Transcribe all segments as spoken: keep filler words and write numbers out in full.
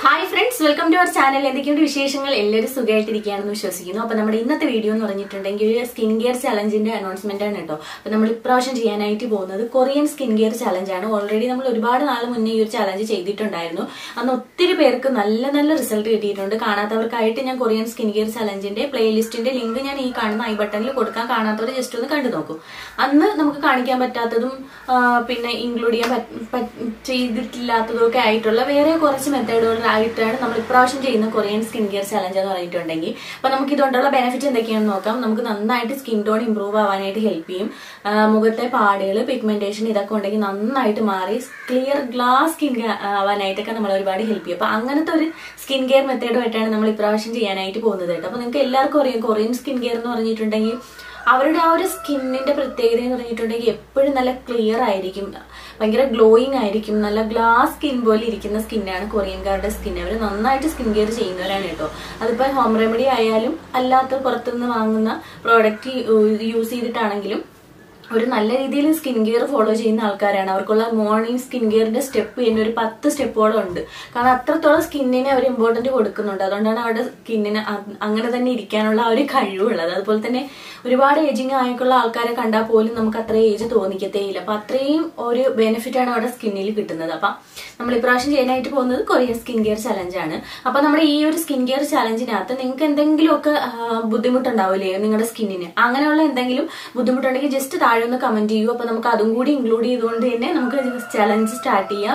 Hi friends, welcome to our channel. എന്തൊക്കെയുണ്ട് വിശേഷങ്ങൾ? എല്ലാവരും സുഖമായിട്ടിരിക്കുകയാണെന്ന് വിശ്വസിക്കുന്നു. അപ്പോൾ നമ്മുടെ ഇന്നത്തെ വീഡിയോ എന്ന് പറഞ്ഞിട്ടുണ്ടെങ്കിൽ ഒരു സ്കിൻ കെയർ ചലഞ്ചിന്റെ അനൗൺസ്മെന്റ് ആണ് കേട്ടോ. അപ്പോൾ നമ്മൾ ഇപ്രാവശ്യം ചെയ്യാനായിട്ട് പോകുന്നത് കൊറിയൻ സ്കിൻ കെയർ ചലഞ്ച് ആണ്. ഓൾറെഡി നമ്മൾ ഒരുപാട് നാൾ മുന്നേ ഈ ഒരു ചലഞ്ച് ചെയ്തിട്ടുണ്ടായിരുന്നു. അന്ന് ഒത്തിരി പേർക്ക് നല്ല നല്ല റിസൾട്ട് കിട്ടിയിട്ടുണ്ട്. കാണാത്തവർക്കായിട്ട് ഞാൻ കൊറിയൻ സ്കിൻ കെയർ ചലഞ്ചിന്റെ പ്ലേലിസ്റ്റിന്റെ ലിങ്ക് ഞാൻ ഈ കാണുന്ന ഐ ബട്ടണിൽ കൊടുക്കാൻ, കാണാത്തവർ ജസ്റ്റ് ഒന്ന് കണ്ടു നോക്കൂ. അന്ന് നമുക്ക് കാണിക്കാൻ പറ്റാത്തതും പിന്നെ ഇൻക്ലൂഡ് ചെയ്യാൻ ചെയ്തിട്ടില്ലാത്തതും ഒക്കെ ആയിട്ടുള്ള വേറെ കുറച്ച് മെത്തേഡുകൾ ആയിട്ടാണ് നമ്മൾ ഇപ്രാവശ്യം ചെയ്യുന്ന കൊറിയൻ സ്കിൻ കെയർ ചലഞ്ച് എന്ന് പറഞ്ഞിട്ടുണ്ടെങ്കിൽ. അപ്പൊ നമുക്ക് ഇതുകൊണ്ടുള്ള ബെനിഫിറ്റ് എന്തൊക്കെയാണെന്ന് നോക്കാം. നമുക്ക് നന്നായിട്ട് സ്കിൻ ടോൺ ഇംപ്രൂവ് ആവാനായിട്ട് ഹെൽപ്പ് ചെയ്യും. മുഖത്തെ പാടുകൾ, പിഗ്മെന്റേഷൻ ഇതൊക്കെ ഉണ്ടെങ്കിൽ നന്നായിട്ട് മാറി ക്ലിയർ ഗ്ലാസ് സ്കിൻ ആവാനായിട്ടൊക്കെ നമ്മൾ ഒരുപാട് ഹെൽപ്പ് ചെയ്യും. അപ്പൊ അങ്ങനത്തെ ഒരു സ്കിൻ കെയർ മെത്തേഡുമായിട്ടാണ് നമ്മൾ ഇപ്രാവശ്യം ചെയ്യാനായിട്ട് പോകുന്നത് കേട്ടോ. അപ്പൊ നിങ്ങൾക്ക് എല്ലാവർക്കും അറിയാം കൊറിയൻ സ്കിൻ കെയർ എന്ന് പറഞ്ഞിട്ടുണ്ടെങ്കിൽ അവരുടെ ആ ഒരു സ്കിന്നിന്റെ പ്രത്യേകത എന്ന് പറഞ്ഞിട്ടുണ്ടെങ്കിൽ എപ്പോഴും നല്ല ക്ലിയർ ആയിരിക്കും, ഭയങ്കര ഗ്ലോയിങ് ആയിരിക്കും, നല്ല ഗ്ലാസ് സ്കിൻ പോലെ ഇരിക്കുന്ന സ്കിന്നാണ് കൊറിയൻകാരുടെ സ്കിൻ. അവർ നന്നായിട്ട് സ്കിൻ കെയർ ചെയ്യുന്നവരാണ് കേട്ടോ. അതിപ്പോ ഹോം റെമഡി ആയാലും അല്ലാത്ത പുറത്തുനിന്ന് വാങ്ങുന്ന പ്രോഡക്റ്റ് യൂസ് ചെയ്തിട്ടാണെങ്കിലും ഒരു നല്ല രീതിയിൽ സ്കിൻ കെയർ ഫോളോ ചെയ്യുന്ന ആൾക്കാരാണ്. അവർക്കുള്ള മോർണിംഗ് സ്കിൻ കെയറിന്റെ സ്റ്റെപ്പ് തന്നെ ഒരു പത്ത് സ്റ്റെപ്പോളം ഉണ്ട്. കാരണം അത്രത്തോളം സ്കിന്നിനെ അവർ ഇമ്പോർട്ടന്റ് കൊടുക്കുന്നുണ്ട്. അതുകൊണ്ടാണ് അവരുടെ സ്കിന്നിന് അങ്ങനെ തന്നെ ഇരിക്കാനുള്ള ആ ഒരു കഴിവുള്ളത്. അതുപോലെ തന്നെ ഒരുപാട് ഏജിങ് ആയിട്ടുള്ള ആൾക്കാരെ കണ്ടാൽ പോലും നമുക്ക് അത്ര ഏജ് തോന്നിക്കത്തേയില്ല. അപ്പൊ അത്രയും ഒരു ബെനിഫിറ്റ് ആണ് അവരുടെ സ്കിന്നിൽ കിട്ടുന്നത്. അപ്പൊ നമ്മൾ ഇപ്രാവശ്യം ചെയ്യാനായിട്ട് പോകുന്നത് കൊറിയൻ സ്കിൻ കെയർ ചലഞ്ച് ആണ്. അപ്പൊ നമ്മുടെ ഈ ഒരു സ്കിൻ കെയർ ചലഞ്ചിനകത്ത് നിങ്ങൾക്ക് എന്തെങ്കിലുമൊക്കെ ബുദ്ധിമുട്ടുണ്ടാവില്ലേ നിങ്ങളുടെ സ്കിന്നിന്? അങ്ങനെയുള്ള എന്തെങ്കിലും ബുദ്ധിമുട്ടുണ്ടെങ്കിൽ ജസ്റ്റ് താഴെ ഒന്ന് കമന്റ് ചെയ്യൂ. അപ്പൊ നമുക്ക് അതും കൂടി ഇൻക്ലൂഡ് ചെയ്തുകൊണ്ട് തന്നെ നമുക്ക് ചലഞ്ച് സ്റ്റാർട്ട് ചെയ്യാം,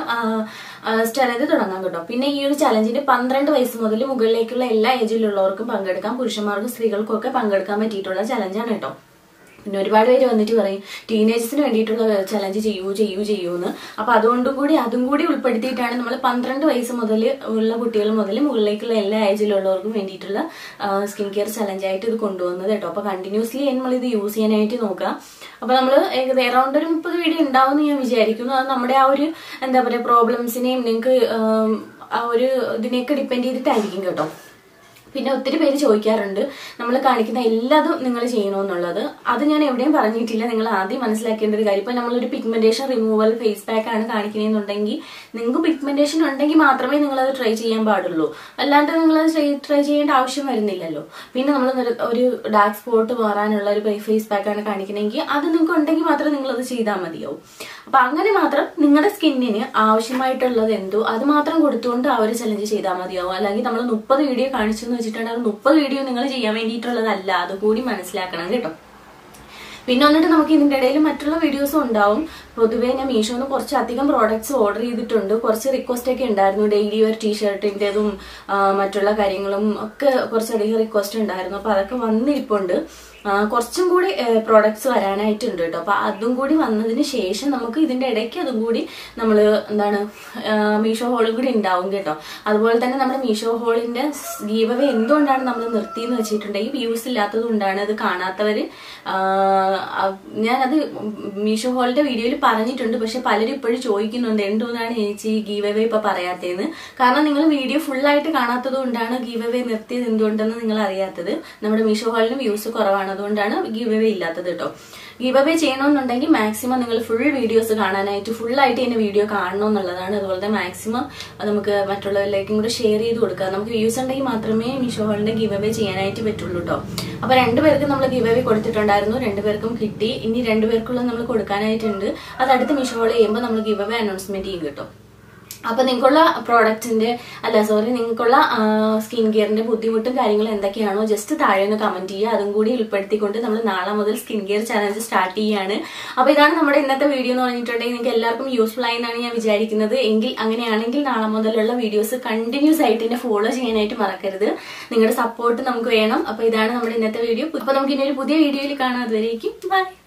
ചലഞ്ച് തുടങ്ങാം കേട്ടോ. പിന്നെ ഈ ഒരു ചലഞ്ചിന് പന്ത്രണ്ട് വയസ്സ് മുതൽ മുകളിലേക്കുള്ള എല്ലാ ഏജിലുള്ളവർക്കും പങ്കെടുക്കാം. പുരുഷന്മാർക്കും സ്ത്രീകൾക്കും ഒക്കെ പങ്കെടുക്കാൻ പറ്റിയിട്ടുള്ള ചലഞ്ചാണ് കേട്ടോ. പിന്നെ ഒരുപാട് പേര് വന്നിട്ട് പറയും ടീനേജേഴ്സിന് വേണ്ടിയിട്ടുള്ള ചലഞ്ച് ചെയ്യൂ ചെയ്യൂ ചെയ്യൂന്ന്. അപ്പൊ അതുകൊണ്ടും കൂടി അതും കൂടി ഉൾപ്പെടുത്തിയിട്ടാണ് നമ്മൾ പന്ത്രണ്ട് വയസ്സ് മുതൽ ഉള്ള കുട്ടികൾ മുതൽ മുകളിലേക്കുള്ള എല്ലാ ഏജിലുള്ളവർക്കും വേണ്ടിയിട്ടുള്ള സ്കിൻ കെയർ ചലഞ്ചായിട്ട് ഇത് കൊണ്ടുവന്നത് കേട്ടോ. അപ്പൊ കണ്ടിന്യൂസ്ലി നമ്മൾ ഇത് യൂസ് ചെയ്യാനായിട്ട് നോക്കാം. അപ്പൊ നമ്മൾ ഏകദേശം അറൗണ്ട് ഒരു മുപ്പത് വീഡിയോ ഉണ്ടാവും എന്ന് ഞാൻ വിചാരിക്കുന്നു. അത് നമ്മുടെ ആ ഒരു എന്താ പറയുക പ്രോബ്ലംസിനെയും നിങ്ങൾക്ക് ആ ഒരു ഇതിനെയൊക്കെ ഡിപ്പെൻഡ് ചെയ്തിട്ടായിരിക്കും കേട്ടോ. പിന്നെ ഒത്തിരി പേര് ചോദിക്കാറുണ്ട് നമ്മൾ കാണിക്കുന്ന എല്ലാതും നിങ്ങൾ ചെയ്യണമെന്നുള്ളത്. അത് ഞാൻ എവിടെയും പറഞ്ഞിട്ടില്ല. നിങ്ങൾ ആദ്യം മനസ്സിലാക്കേണ്ട ഒരു കാര്യം, ഇപ്പൊ നമ്മളൊരു പിഗ്മെന്റേഷൻ റിമൂവൽ ഫേസ് പാക്ക് ആണ് കാണിക്കുന്നതെന്നുണ്ടെങ്കിൽ നിങ്ങൾക്ക് പിഗ്മെന്റേഷൻ ഉണ്ടെങ്കിൽ മാത്രമേ നിങ്ങൾ അത് ട്രൈ ചെയ്യാൻ പാടുള്ളൂ. അല്ലാണ്ട് നിങ്ങൾ അത് ട്രൈ ചെയ്യേണ്ട ആവശ്യം വരുന്നില്ലല്ലോ. പിന്നെ നമ്മൾ ഒരു ഡാർക്ക് സ്പോട്ട് മാറാനുള്ള ഒരു ഫേസ് പാക്ക് ആണ് കാണിക്കണമെങ്കിൽ അത് നിങ്ങൾക്ക് ഉണ്ടെങ്കിൽ മാത്രമേ നിങ്ങൾ അത് ചെയ്താൽ മതിയാവും. അപ്പൊ അങ്ങനെ മാത്രം നിങ്ങളുടെ സ്കിന്നിന് ആവശ്യമായിട്ടുള്ളത് എന്തോ അത് മാത്രം കൊടുത്തുകൊണ്ട് ആ ഒരു ചലഞ്ച് ചെയ്താൽ മതിയാവും. അല്ലെങ്കിൽ നമ്മൾ മുപ്പത് വീഡിയോ കാണിച്ചെന്ന് വെച്ചിട്ടുണ്ടെങ്കിൽ അത് മുപ്പത് വീഡിയോ നിങ്ങൾ ചെയ്യാൻ വേണ്ടിയിട്ടുള്ളതല്ല. അതുകൂടി മനസ്സിലാക്കണം കേട്ടോ. പിന്നെ വന്നിട്ട് നമുക്ക് ഇതിന്റെ ഇടയിൽ മറ്റുള്ള വീഡിയോസും ഉണ്ടാവും. പൊതുവേ ഞാൻ മീഷോന്ന് കുറച്ചധികം പ്രോഡക്ട്സ് ഓർഡർ ചെയ്തിട്ടുണ്ട്. കുറച്ച് റിക്വസ്റ്റ് ഒക്കെ ഉണ്ടായിരുന്നു. ഡെയിലി വെയർ ടീഷർട്ടിൻ്റെതും മറ്റുള്ള കാര്യങ്ങളും ഒക്കെ കുറച്ചധികം റിക്വസ്റ്റ് ഉണ്ടായിരുന്നു. അപ്പൊ അതൊക്കെ വന്നിരിപ്പുണ്ട്. കുറച്ചും കൂടി പ്രോഡക്ട്സ് വരാനായിട്ടുണ്ട് കേട്ടോ. അപ്പൊ അതും കൂടി വന്നതിന് ശേഷം നമുക്ക് ഇതിന്റെ ഇടയ്ക്ക് അതും കൂടി നമ്മൾ എന്താണ് മീഷോ ഹോളും കൂടി ഉണ്ടാവും കേട്ടോ. അതുപോലെ തന്നെ നമ്മുടെ മീഷോ ഹോളിന്റെ ഗീവ് അവേ എന്തുകൊണ്ടാണ് നമ്മൾ നിർത്തിയെന്ന് വെച്ചിട്ടുണ്ടെങ്കിൽ വ്യൂസ് ഇല്ലാത്തത് കൊണ്ടാണ്. അത് കാണാത്തവര് ഞാനത് മീഷോ ഹോളിന്റെ വീഡിയോയിൽ പറഞ്ഞിട്ടുണ്ട്. പക്ഷെ പലരും ഇപ്പോഴും ചോദിക്കുന്നുണ്ട് എന്തുകൊണ്ടാണ് ചേച്ചി ഗീവ് അവേ ഇപ്പൊ പറയാത്തതെന്ന്. കാരണം നിങ്ങൾ വീഡിയോ ഫുൾ ആയിട്ട് കാണാത്തത് കൊണ്ടാണ് ഗീവ് അവേ നിർത്തിയത് എന്തുകൊണ്ടെന്ന് നിങ്ങൾ അറിയാത്തത്. നമ്മുടെ മീഷോ ഹോളിന് വ്യൂസ് കുറവാണ്, അതുകൊണ്ടാണ് ഗീവ് അവേ ഇല്ലാത്തത് കേട്ടോ. ഗീവ് അവേ ചെയ്യണമെന്നുണ്ടെങ്കിൽ മാക്സിമം നിങ്ങൾ ഫുൾ വീഡിയോസ് കാണാനായിട്ട് ഫുൾ ആയിട്ട് തന്നെ വീഡിയോ കാണണം എന്നുള്ളതാണ്. അതുപോലെ തന്നെ മാക്സിമം നമുക്ക് മറ്റുള്ളവരിലേക്കും കൂടെ ഷെയർ ചെയ്ത് കൊടുക്കുക. നമുക്ക് വ്യൂസ് ഉണ്ടെങ്കിൽ മാത്രമേ മീഷോ ഹോളിന്റെ ഗീവ് അവേ ചെയ്യാനായിട്ട് പറ്റുള്ളൂ കേട്ടോ. അപ്പൊ രണ്ടുപേർക്കും നമ്മൾ ഗീവ് അവേ കൊടുത്തിട്ടുണ്ടായിരുന്നു, രണ്ടുപേർക്കും കിട്ടി. ഇനി രണ്ടുപേർക്കുള്ള നമ്മൾ കൊടുക്കാനായിട്ടുണ്ട്. അത് അടുത്ത മീഷോ ഹോൾ ചെയ്യുമ്പോൾ നമ്മൾ ഗീവ് അവേ അനൗൺസ്മെന്റ് ചെയ്യും കേട്ടോ. അപ്പൊ നിങ്ങൾക്കുള്ള പ്രോഡക്റ്റിന്റെ അല്ല സോറി നിങ്ങൾക്കുള്ള സ്കിൻ കെയറിന്റെ ബുദ്ധിമുട്ടും കാര്യങ്ങളും എന്തൊക്കെയാണോ ജസ്റ്റ് താഴെ ഒന്ന് കമന്റ് ചെയ്യുക. അതും കൂടി ഉൾപ്പെടുത്തിക്കൊണ്ട് നമ്മൾ നാളെ മുതൽ സ്കിൻ കെയർ ചലഞ്ച് സ്റ്റാർട്ട് ചെയ്യാണ്. അപ്പൊ ഇതാണ് നമ്മുടെ ഇന്നത്തെ വീഡിയോ എന്ന് പറഞ്ഞിട്ടുണ്ടെങ്കിൽ നിങ്ങൾക്ക് എല്ലാവർക്കും യൂസ്ഫുൾ ആയി എന്നാണ് ഞാൻ വിചാരിക്കുന്നത്. എങ്കിൽ അങ്ങനെയാണെങ്കിൽ നാളെ മുതലുള്ള വീഡിയോസ് കണ്ടിന്യൂസ് ആയിട്ട് എന്നെ ഫോളോ ചെയ്യാനായിട്ട് മറക്കരുത്. നിങ്ങളുടെ സപ്പോർട്ട് നമുക്ക് വേണം. അപ്പൊ ഇതാണ് നമ്മുടെ ഇന്നത്തെ വീഡിയോ. അപ്പൊ നമുക്ക് ഇനി ഒരു പുതിയ വീഡിയോയിൽ കാണാം. അതുവരേക്കും ബൈ.